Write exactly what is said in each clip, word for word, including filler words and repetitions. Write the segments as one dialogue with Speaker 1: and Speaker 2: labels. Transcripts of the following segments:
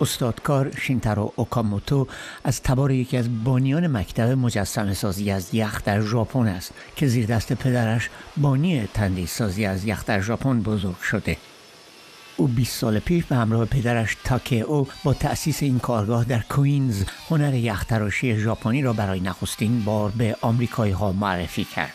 Speaker 1: استادکار شینتارو اوکاموتو از تبار یکی از بانیان مکتب مجسمه سازی از یخ در ژاپن است که زیر دست پدرش بانی تندیس سازی از یخ در ژاپن بزرگ شده. او بیست سال پیش به همراه پدرش تاکئو با تأسیس این کارگاه در کوینز هنر یختراشی ژاپنی را برای نخستین بار به آمریکایی ها معرفی کرد.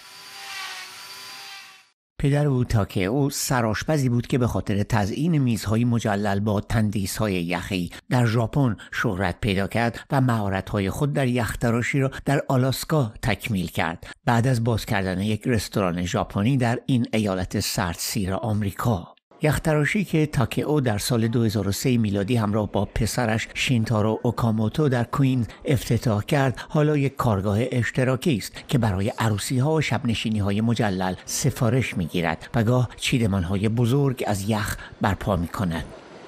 Speaker 1: پدر او تاکئو سرآشپزی بود که به خاطر تزیین میزهای مجلل با تندیس‌های یخی در ژاپن شهرت پیدا کرد و مهارت‌های خود در یختراشی را در آلاسکا تکمیل کرد بعد از باز کردن یک رستوران ژاپنی در این ایالت سردسیر آمریکا. یختراشی که تاکئو در سال دو هزار و سه میلادی همراه با پسرش شینتارو اوکاموتو در کوین افتتاح کرد، حالا یک کارگاه اشتراکی است که برای عروسی‌ها و شب‌نشینی‌های مجلل سفارش می‌گیرد و گاه چیدمان‌های بزرگ از یخ برپا می‌کند.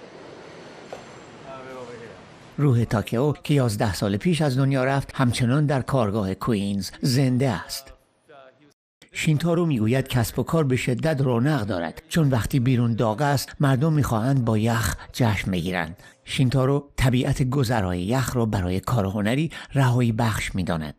Speaker 1: روح تاکئو که یازده سال پیش از دنیا رفت همچنان در کارگاه کوینز زنده است. شینتارو میگوید کسب و کار به شدت رونق دارد چون وقتی بیرون داغ است مردم میخواهند با یخ جشن بگیرند. شینتارو طبیعت گذرای یخ را برای کار هنری رهایی بخش میداند.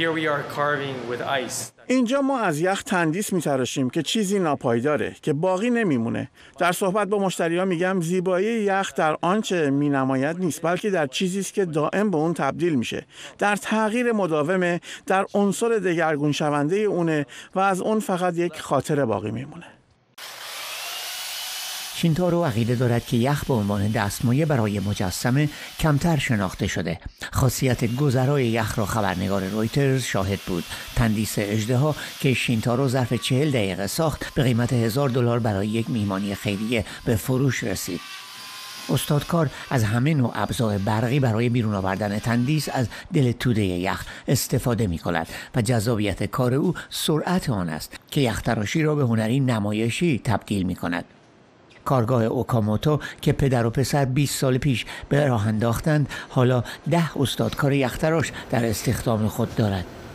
Speaker 2: اینجا ما از یخ تندیس میتراشیم که چیزی ناپایداره که باقی نمیمونه. در صحبت با مشتری‌ها میگم زیبایی یخ در آنچه مینماید نیست بلکه در چیزی است که دائم به اون تبدیل میشه، در تغییر مداومه، در عنصر دگرگون شونده اونه و از اون فقط یک خاطره باقی میمونه.
Speaker 1: شینتارو عقیده دارد که یخ به عنوان دستمایه برای مجسمه کمتر شناخته شده. خاصیت گذرای یخ را خبرنگار رویترز شاهد بود. تندیس اژدها که شینتارو ظرف چهل دقیقه ساخت به قیمت هزار دلار برای یک میهمانی خیریه به فروش رسید. استادکار از همه نوع ابزار برقی برای بیرون آوردن تندیس از دل توده یخ استفاده می کند و جذابیت کار او سرعت آن است که یختراشی را به هنری نمایشی تبدیل می کند. کارگاه اوکاموتو که پدر و پسر بیست سال پیش به راه انداختند حالا ده استادکار یختراش در استخدام خود دارد.